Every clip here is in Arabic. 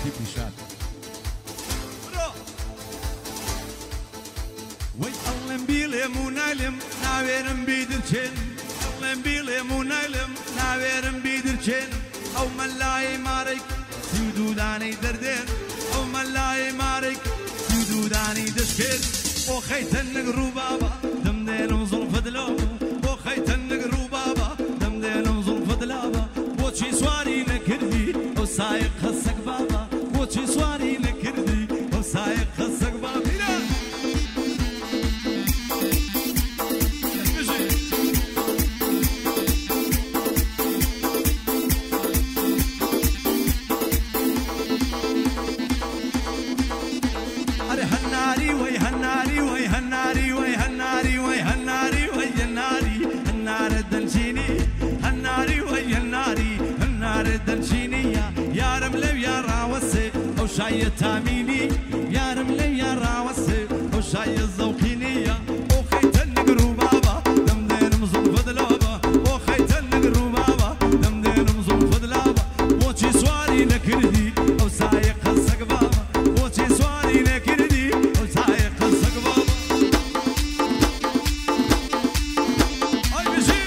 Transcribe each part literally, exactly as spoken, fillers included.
پیشات وی ئەڵێم بیڵێم و نالێم ناوێرم بیدرچێن ئەڵێم بیڵێم و نالێم ناوێرم بیدرچێن ئەو مەلای مارێک سی و دوودانەی دەردێن ئەو مەلای مارێک سی و دوودانی دەشکێن بۆ خەیتە نەگڕوو بابا دەمدێنم زوڵفت لابە بۆ خەیتە نەگڕوو بابا دەمدێنم زوڵفت لابە بۆچی سواری نەکردی ئەو سایق خەسەک بابا بۆچی سواری نەکردی ئەو سایق خەسەک بابا شاي تاميني يا رملي يا راوسي وشاي الزوقينية وخيت النقرو بابا دمدين مزوف دلابا وخيت النقرو بابا دمدين مزوف دلابا وشي سواري نكردي او سايق خلصك بابا وشي سواري نكردي او سايق خلصك بابا هاي بشير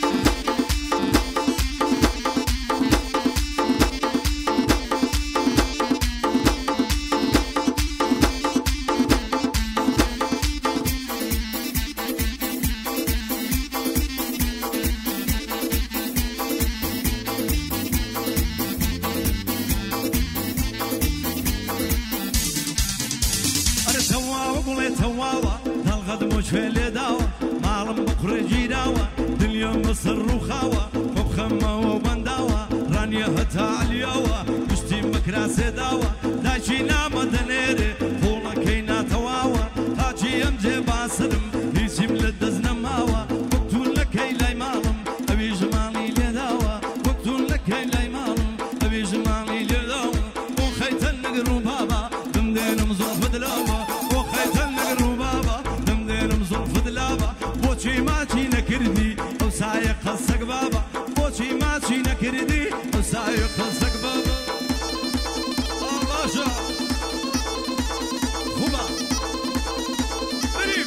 فعل داوة معلم بقرجي داوة دنيا مصر وخاوة وبخمة وبنداوة رانيا هتا علياوة مشتي مكراسي داوة دايشينا مدنيري فونا كينا تواوة هاجي امجي باسرم يسيم لدزنا ماوة وقتون لكي لاي معلم ابي جمالي لداوة وقتون لكي لاي معلم ابي جمالي لداوة وخيت النقرو بابا دمدين مزوف دلاوة وخيت النقرو بابا بۆچی ماچی نەکردی ئەو سایق خەسەک بابا بۆچی ماچی نەکردی ئەو سایق خەسەک بابا باشە خوبە بریم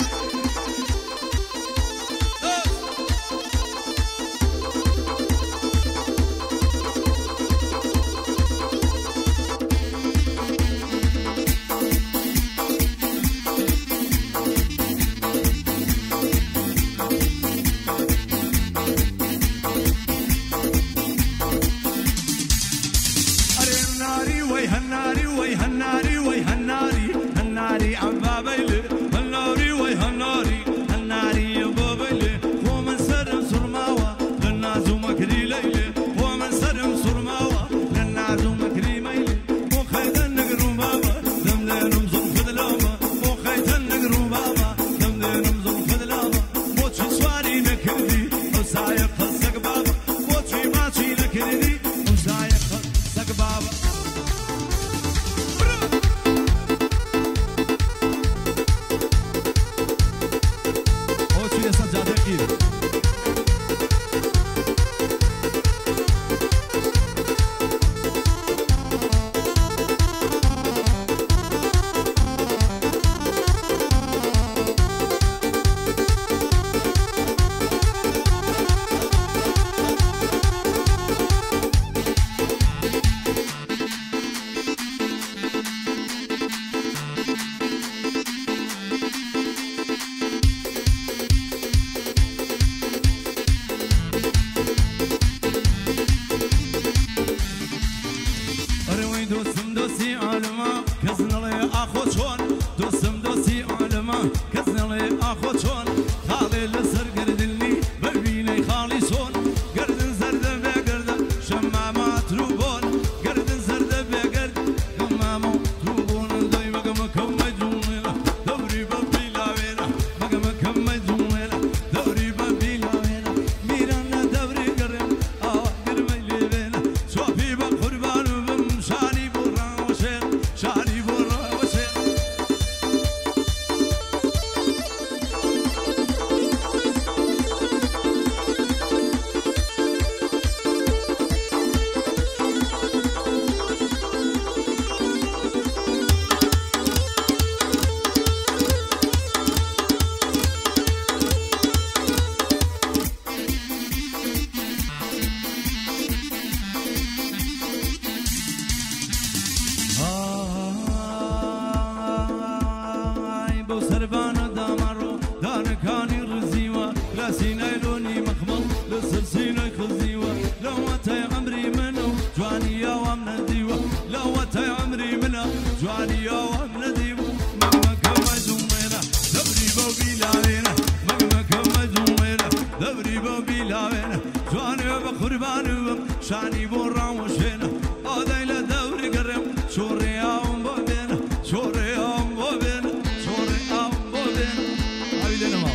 سيناي لوني مخمل لسر سيناي خزيوة لو تي عمري منو جواني يا وامنا ديوة لو تي عمري منو جواني يا وامنا ديوة مهما كما زومينا دبري بوبيلاوينا مهما كما زومينا دبري بوبيلاوينا جواني بقرباني شاني بورا وشينا هذا إلى دوري قرم شوري أم بوبينا شوري أم بوبينا شوري أم بوبينا عيدنا معه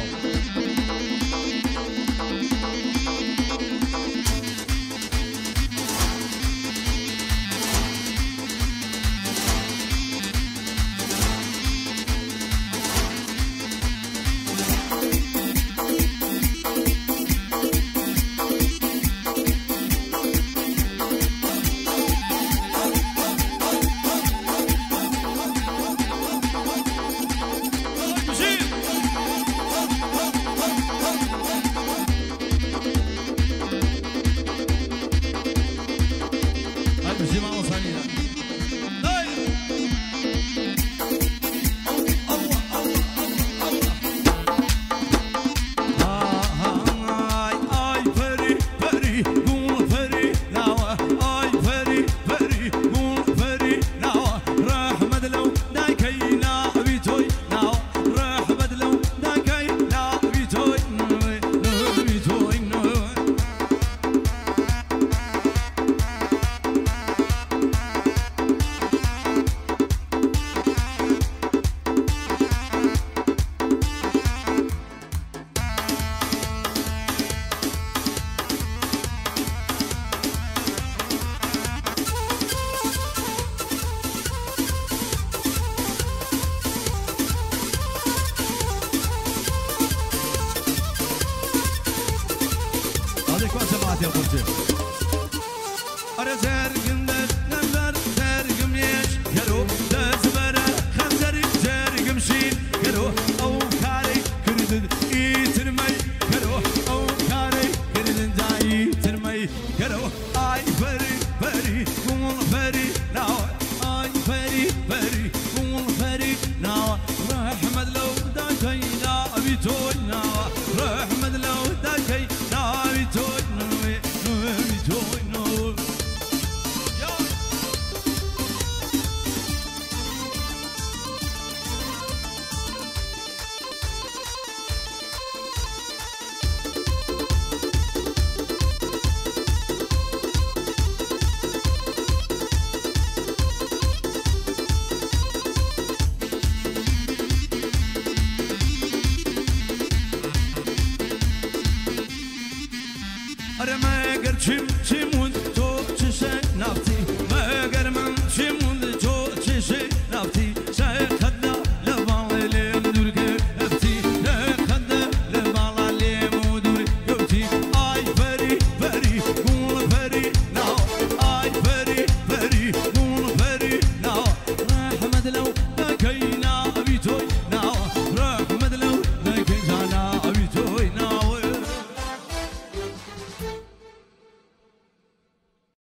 لو